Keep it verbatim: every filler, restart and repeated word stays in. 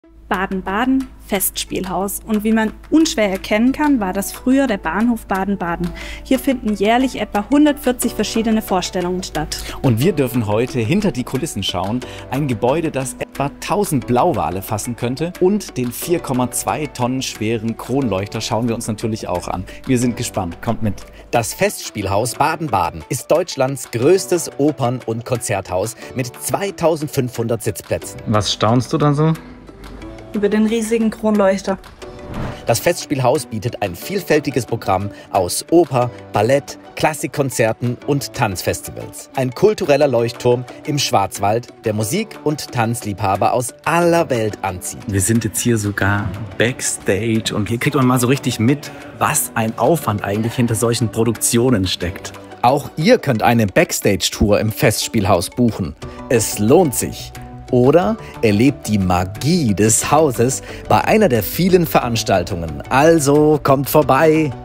Baden-Baden, Festspielhaus. Und wie man unschwer erkennen kann, war das früher der Bahnhof Baden-Baden. Hier finden jährlich etwa hundertvierzig verschiedene Vorstellungen statt. Und wir dürfen heute hinter die Kulissen schauen. Ein Gebäude, das etwa tausend Blauwale fassen könnte. Und den vier Komma zwei Tonnen schweren Kronleuchter schauen wir uns natürlich auch an. Wir sind gespannt. Kommt mit. Das Festspielhaus Baden-Baden ist Deutschlands größtes Opern- und Konzerthaus mit zweitausendfünfhundert Sitzplätzen. Was staunst du da so? Über den riesigen Kronleuchter. Das Festspielhaus bietet ein vielfältiges Programm aus Oper, Ballett, Klassikkonzerten und Tanzfestivals. Ein kultureller Leuchtturm im Schwarzwald, der Musik- und Tanzliebhaber aus aller Welt anzieht. Wir sind jetzt hier sogar Backstage und hier kriegt man mal so richtig mit, was ein Aufwand eigentlich hinter solchen Produktionen steckt. Auch ihr könnt eine Backstage-Tour im Festspielhaus buchen. Es lohnt sich. Oder erlebt die Magie des Hauses bei einer der vielen Veranstaltungen. Also kommt vorbei!